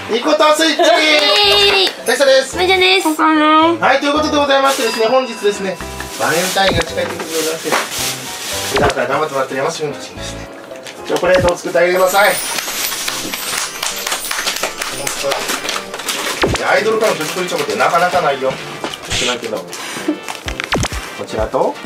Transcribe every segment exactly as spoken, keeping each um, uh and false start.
ニコタスイッチ大佐です。 めいちゃんです。 はい、ということでございましてですね、本日ですね、バレンタインが近いということでございまして、普段から頑張ってもらってる山下君たちにですね、チョコレートを作ってあげてください。アイドルからの手作りチョコってなかなかないよ。少ないけど。こちらと、はい。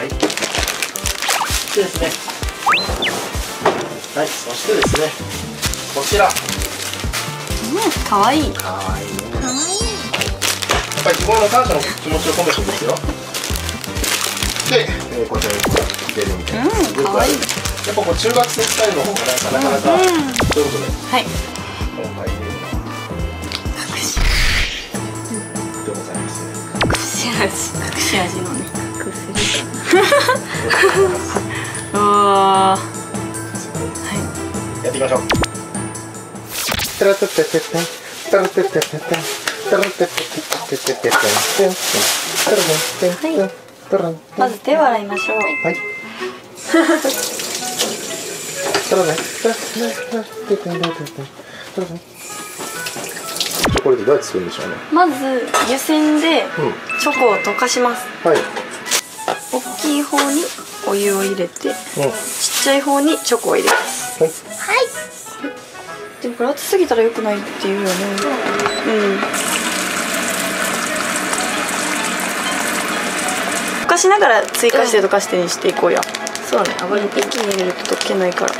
でですね。はい、そしてですね、こちら。 うん、かわいい。 かわいい。かわいい。やっぱり日頃の感謝の気持ちを込めてですよ。で、えー、こちらに入れるみたいな。うん、かわいい。やっぱこう中学生スタイルの方がなかなか、うん、ということで。はい。今回入れるのは。隠し。でございますね。 隠し味、隠し味のね。隠せるかな。ああ。はい。 やっていきましょう。タラタタタタタラタタタタタラタタタタタタタまず手を洗いましょう。はい。 これでどうやって作るんでしょうね。 まず湯煎でチョコを溶かします。はい。大きい方にお湯を入れて、うん、ちっちゃい方にチョコを入れます。はい。はい。でもこれ熱すぎたら良くないっていうよね。うん。溶かしながら追加して溶かしてにしていこうよ。そうね。あまり一気に入れると溶けないから。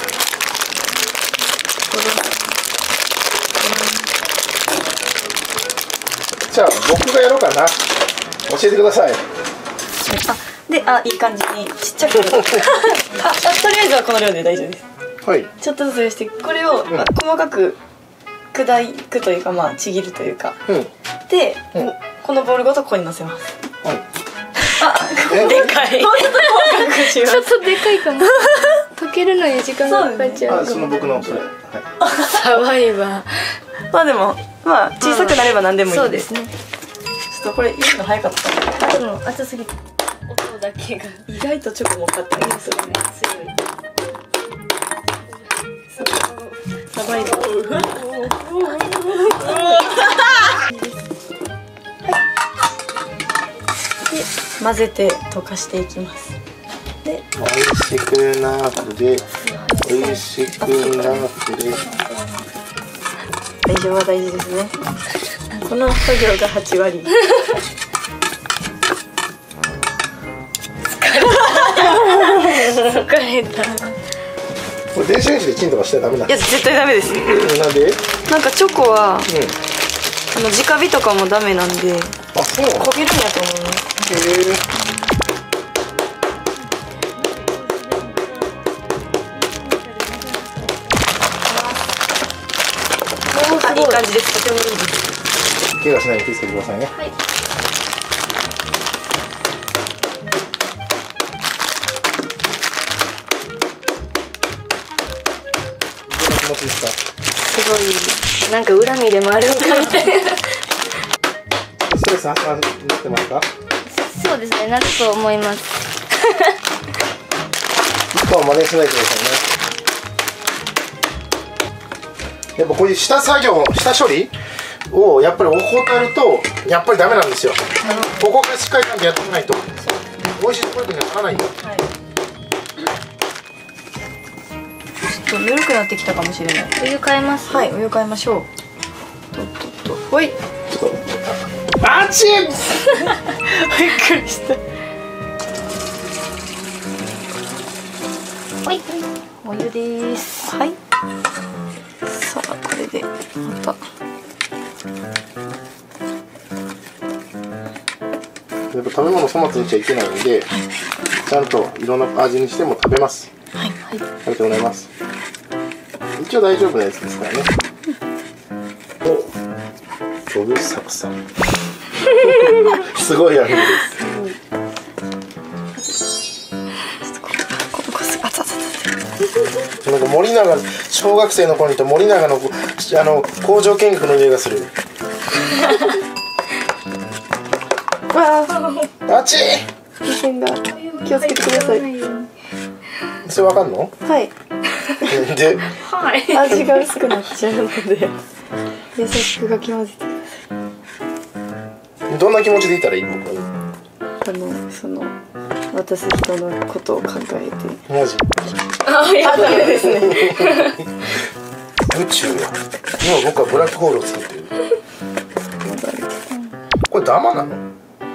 じゃあ僕がやろうかな。教えてください。 あ、で、あ、いい感じにちっちゃく。あ、とりあえずはこの量で大丈夫です。はい。ちょっとずつして、これを、うん、細かく砕くというか、まあちぎるというか。うん、で、うん、このボールごとここに乗せます。はい。あ、でかい。ちょっとでかいかも。溶けるのに時間がかかっちゃう。 あ、その僕のそれ。はい。 サバイバー。まあでも、まあ小さくなれば何でもいい。そうですね。ちょっとこれ入れるの早かった。あ、でも熱すぎて。音だけが意外とチョコも買ってあげる。そうね。強い。サバイバー。で混ぜて溶かしていきます。で、 おいしくなーで、おいしくなーで。 大丈夫は大事ですね。この作業がはちわり。疲れた。 これ電子レンジでチンとかしたらダメなんですか？いや絶対ダメです。 なんで？ なんかチョコは、うん、あの直火とかもダメなんで。 あ、そうなの？ 焦げるんやと思う。へえ。いい感じです。とてもいいです。 怪我しないように気をつけてくださいね。はい。どんな気持ちですか？ すごい、なんか恨みでもあるんかみたいな。 ストレス発散なってますか？ そうですね、なると思います。 一個は真似しないでくださいね。やっぱこういう下作業、下処理をやっぱり怠るとやっぱりダメなんですよ。ここからしっかりちゃんとやっていかないと美味しいチョコレートにはならないよ。はい、 ちょっとぬるくなってきたかもしれない。お湯変えます。はい、お湯変えましょう。とっとっと、ほい。 あっち。びっくりした。はい、お湯です。はい。さあ、これでまた。 やっぱ食べ物粗末にしちゃいけないんで、ちゃんといろんな味にしても食べます。はい、はい、ありがとうございます。一応大丈夫なやつですからね。うん、お、飛ぶサクサク。すごいアヒルです。なんか森永、小学生の子にと森永のあの工場見学の匂いがする。わあ、あっち。 目線が気をつけてください。 それわかんの？ はい。 で、 はい。味が薄くなっちゃうので。 優しくかき混ぜてください。 どんな気持ちでいたらいい？僕はあのその渡す人のことを考えて。 マジ？ あ、いやダメですね。 宇宙や。今僕はブラックホールを作ってる。これダマなの？ はい、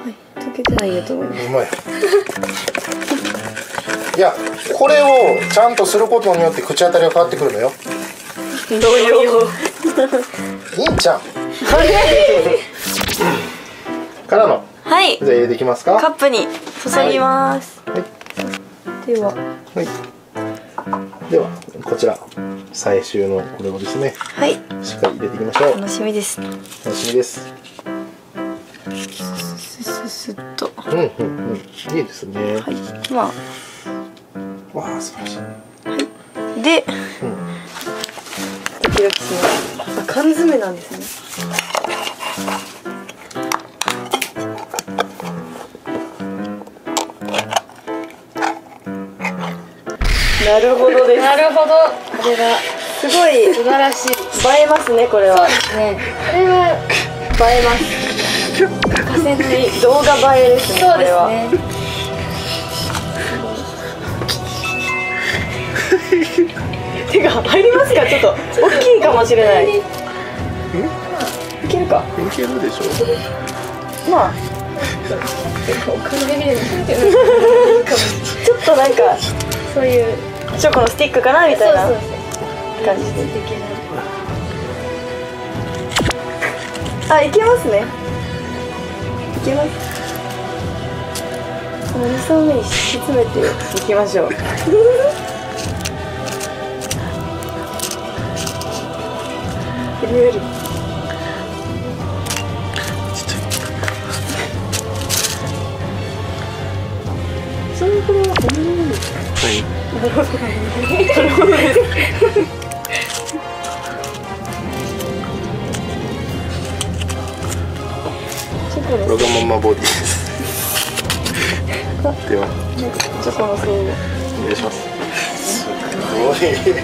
溶けてないやと思います。 うまい。いや、これをちゃんとすることによって口当たりが変わってくるのよ。 どういう？ いいんちゃん。からの。 はい。 じゃあ入れていきますか。 カップに注ぎます。 はい。 では。 はい。ではこちら最終のこれをですね。 はい。 しっかり入れていきましょう。 楽しみです。 楽しみです。 スススッと。 うんうんうん。いいですね。 はい。まあ。 わあ素晴らしい。 はい。で。うん。ドキドキします。あ、缶詰なんですね。なるほどです。 なるほど。これはすごい素晴らしい。 映えますね、これは。 そうですね。これは映えます。欠かせない動画映えですね。 そうですね。 手が入りますか？ちょっと大きいかもしれない。いけるか？ いけるでしょ。 まあ。 お金で見るのちょっとなんかそういうチョコのスティックかなみたいな感じで。あ、いけますね。いけます。このに層目に敷き詰めていきましょう。ゆるゆる。それこれは本物ですか？ はい。 なるほど。なるほどです。チョコのわがままボディです。では、 チョコの層をお願いします。すごい。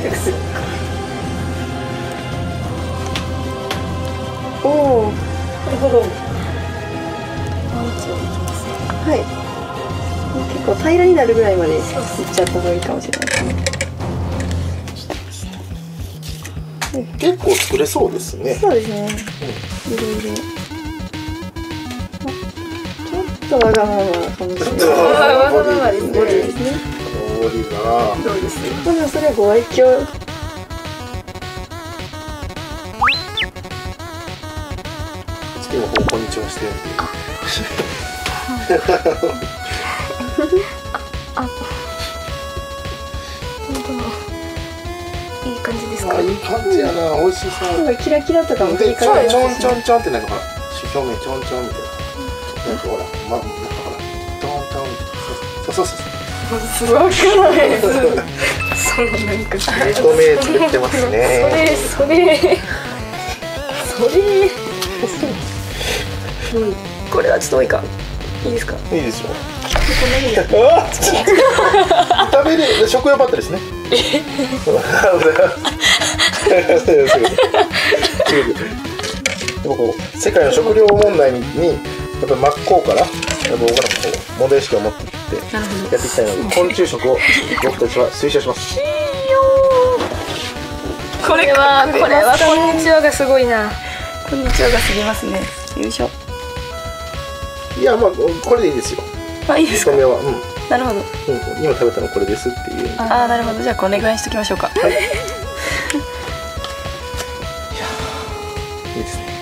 おお、なるほど。はい。結構平らになるぐらいまでいっちゃった方がいいかもしれないですね。 結構作れそうですね。 そうですね。いろいろ。ちょっとわがままかもしれない。 わがままですね。 ボディですね。 ボディだな。 どうです？まあでもそれはご愛嬌。 次の方向にちはしてるんで。 あ、あ、いい感じですか？ あ、いい感じやな。美味しそう。 なんかキラキラとかもで、ちょんちょんちょん。 んちょんってなんかほら、表面ちょんちょんみたいな。なんかほら、ま、なんかほら、ドンドンみたいな。そうそうそうそう。 すごいからないです。 そのなんか透明作ってますね。 それそれそれ。うん、これはちょっと多いか。いいですか？ いいですよ。食べる食用バットですね。でもこう世界の食料問題にやっぱり真っ向からやっぱ僕らもこう問題意識を持っていってやっていきたいので、昆虫食を僕たちは推奨します。 これはこれはこんにちはがすごいな。 こんにちはが過ぎますね。よいしょ。 いやまあこれでいいですよ。 あ、いいですか。 見た目は、うん、 なるほど。 うん、今食べたのこれですっていう。 ああ、なるほど。じゃあこれぐらいにしときましょうか。はい。いやいいですね。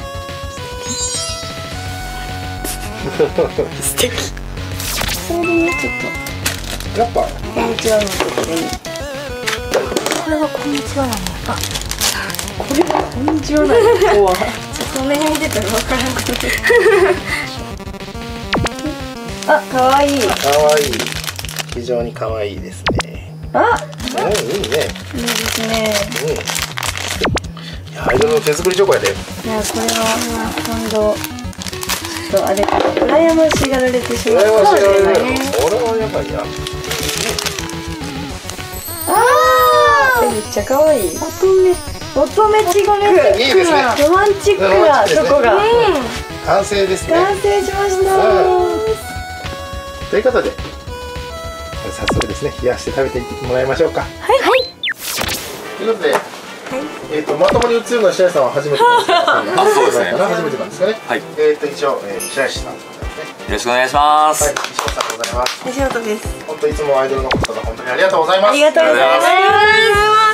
素敵。それでね、ちょっとやっぱこんにちはのところに。 これはこんにちはなの。あ、 これはこんにちはなの。ここは。 ちょっと目に出てわからなくて。 あ、可愛い。 可愛い。非常に可愛いですね。 あ、 うん、いいね。 いいですね。 うん。いや、アイドルの手作りチョコやで。 いや、これは今度ちょっとあれ羨ましがられてしまう。 羨ましがられる。これはやばいや。 ああ、 めっちゃ可愛い。乙女乙女チック。 いいですね。 ロマンチックなチョコが完成ですね。 完成しました。 ということで早速ですね冷やして食べていってもらいましょうか。はい。ということで。えっとまともに映るのは白石さんは初めてなんですかね。あ、そうですね。初めてなんですかね。はい。えっと一応白石さんですね。 よろしくお願いします。 はい、石本さんでございます。 石本です。 本当いつもアイドルのことが本当にありがとうございます。 ありがとうございます。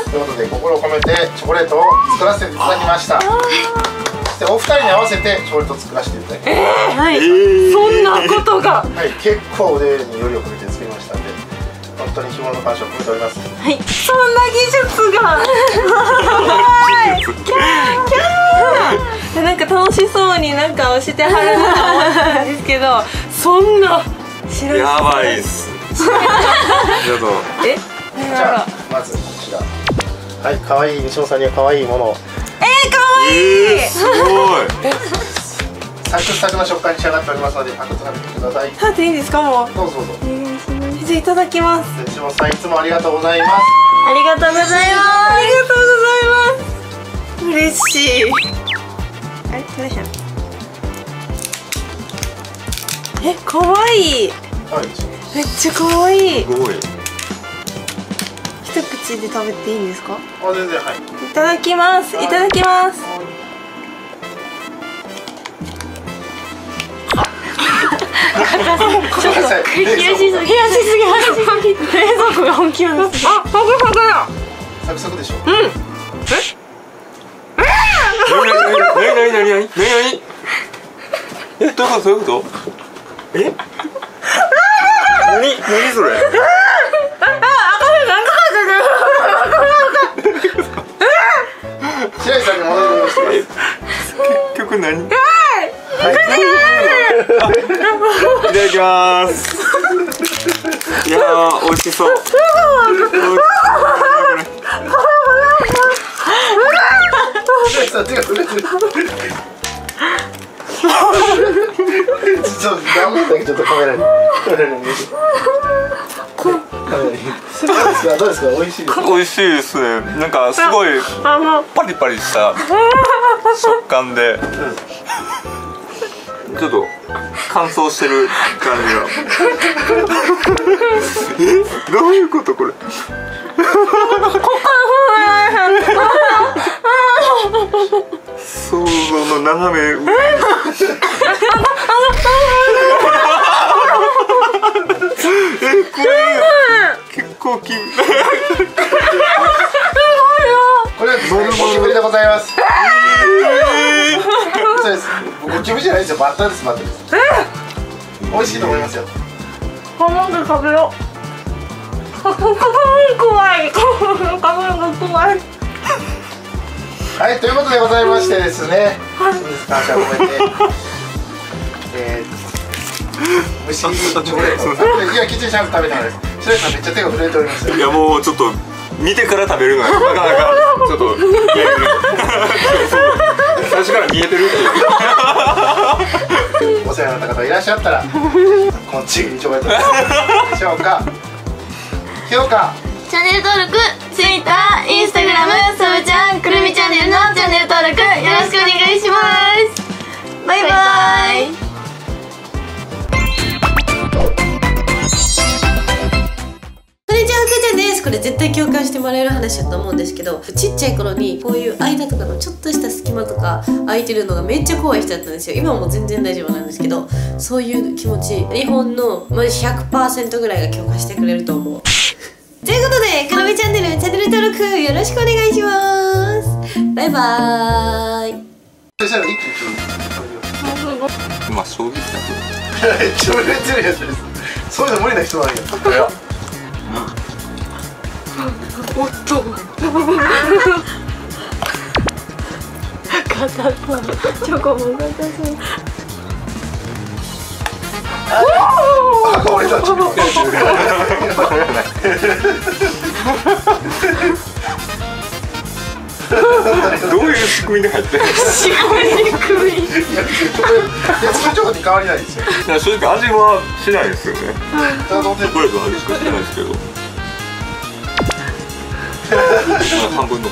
ということで心を込めてチョコレートを作らせていただきました。そしてお二人に合わせてチョコレートを作らせていただきました。 はい。そんなことが。 はい、結構腕によりをかけて作りましたんで。本当に日頃の感謝を込めております。 はい、そんな技術が。 なんか楽しそうになんかしてはるなと思ったんですけど、そんなやばいっす。ちょっとえ、 じゃあまずこちら。はい、可愛い西本さんには可愛いものを。 えー、可愛い。 えー、すごい。 サクサクな食感に仕上がっておりますのでパクッと食べてください。 食べていいですかもう。 どうぞどうぞ。 お願いします。じゃあいただきます。 西本さんいつもありがとうございます。 ありがとうございます。 ありがとうございます。嬉しい。あれ、どうしよう。え、可愛い。 はい。 めっちゃ可愛い。 すごい。 一口で食べていいんですか？ あ、全然はい。 いただきます。いただきます。 ちょっと冷やしすぎ、冷やしすぎます。 冷蔵庫が本気なんです。あ、サクサクだ。 サクサクでしょ。 うん。え？ なになになになになになになに？え、どういうことどういうこと？え？なになにそれ？ 白石さんに戻りました。 結局何？はい。いただきます。いやー、美味しそう。 白石さん手が震えてる。ちょっと頑張ったけどちょっとカメラにカメラに見えて。どうですか？美味しいですか？ 美味しいですね。なんかすごいパリパリした食感で、ちょっと乾燥してる感じが。え、どういうことこれ？想像の斜め上。え、これ結構き。 これはですね、ゴキブリでございます。そうです。ゴキブリじゃないですよ、バッタです、バッタです。美味しいと思いますよ。 ハモンで食べよう。怖い。怖い。 はい、ということでございましてですね。感謝を込めて。えー蒸しチョコレート。いや、きっちりちゃんと食べたのです。白石さんめっちゃ手が震えております。 いや、もうちょっと見てから食べるのはなかなかちょっと最初から見えてるっていう。 お世話になった方いらっしゃったらこのチームにチョコレートでしょうか。評価、 チャンネル登録、Twitter、Instagram、サブちゃん、くるみチャンネルのチャンネル登録よろしくお願いします。バイバイ。 これ絶対共感してもらえる話だと思うんですけど、ちっちゃい頃にこういう間とかのちょっとした隙間とか空いてるのがめっちゃ怖い人だったんですよ。今はもう全然大丈夫なんですけど、そういう気持ち日本のマジ ひゃくパーセント ぐらいが共感してくれると思う。ということで、くるみチャンネルチャンネル登録よろしくお願いします。バイバーイ。 そしたら一気にまあ衝撃だめっちゃ売れてるやつです。そういうの無理な人なんや。 おっと硬そう。チョコも硬そう。 あ、これだ。チョコ。 どういう仕組みで入ってる？ 仕組み。 いや、チョコレート、チョコに変わりないですよ。 いや、正直味はしないですよね。チョコレートの味しかしないですけど。 半分の